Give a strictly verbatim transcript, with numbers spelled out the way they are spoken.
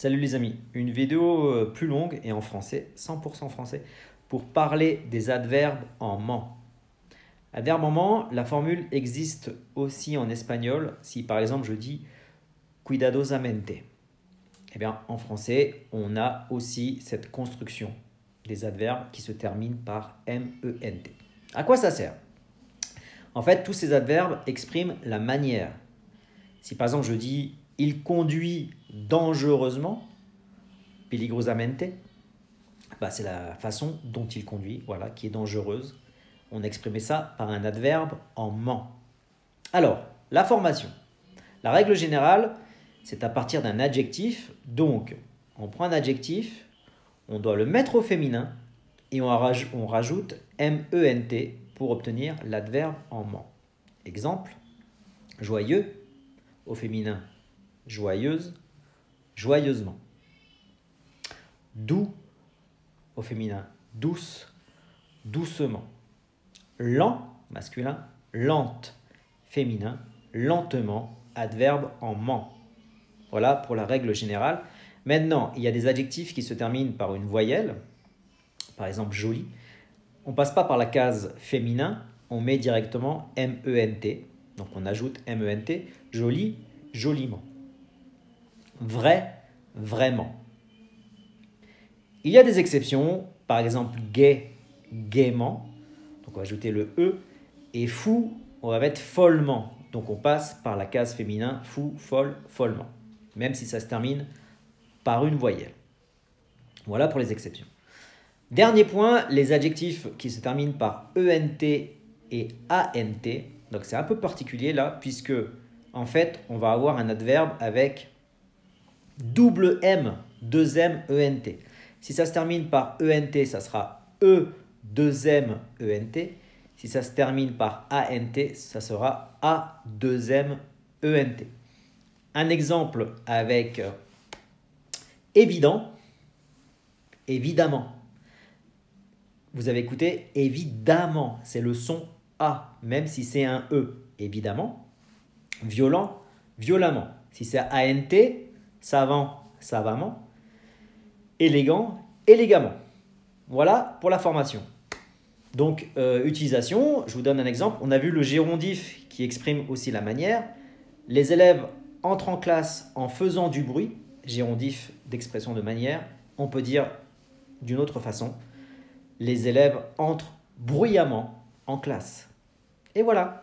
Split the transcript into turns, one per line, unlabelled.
Salut les amis, une vidéo euh, plus longue et en français, cent pour cent français, pour parler des adverbes en ment. Adverbe en ment, la formule existe aussi en espagnol. Si par exemple je dis cuidadosamente, eh bien en français, on a aussi cette construction des adverbes qui se terminent par ment. À quoi ça sert? En fait, tous ces adverbes expriment la manière. Si par exemple je dis il conduit dangereusement, peligrosamente, bah, c'est la façon dont il conduit, voilà, qui est dangereuse. On exprimait ça par un adverbe en ment. Alors, la formation. La règle générale, c'est à partir d'un adjectif. Donc, on prend un adjectif, on doit le mettre au féminin et on rajoute ment pour obtenir l'adverbe en ment. Exemple, joyeux, au féminin, joyeuse, joyeusement. Doux, au féminin, douce, doucement. Lent, masculin, lente, féminin, lentement, adverbe en ment. Voilà pour la règle générale. Maintenant, il y a des adjectifs qui se terminent par une voyelle, par exemple joli. On ne passe pas par la case féminin, on met directement ment, donc on ajoute ment, joli, joliment. Vrai, vraiment. Il y a des exceptions, par exemple gai, gaiement, donc on va ajouter le E, et fou, on va mettre follement, donc on passe par la case féminin, fou, folle, follement, même si ça se termine par une voyelle. Voilà pour les exceptions. Dernier point, les adjectifs qui se terminent par ent et ant, donc c'est un peu particulier là, puisque en fait, on va avoir un adverbe avec double M, deux M, ent. Si ça se termine par ent, ça sera E, deux M, ent. Si ça se termine par ant, ça sera A, deux M, ent. Un exemple avec évident, évidemment. Vous avez écouté évidemment, c'est le son A, même si c'est un E, évidemment. Violent, violemment. Si c'est ant, savant, savamment. Élégant, élégamment. Voilà pour la formation. Donc, euh, utilisation, je vous donne un exemple. On a vu le gérondif qui exprime aussi la manière. Les élèves entrent en classe en faisant du bruit. Gérondif d'expression de manière. On peut dire d'une autre façon. Les élèves entrent bruyamment en classe. Et voilà.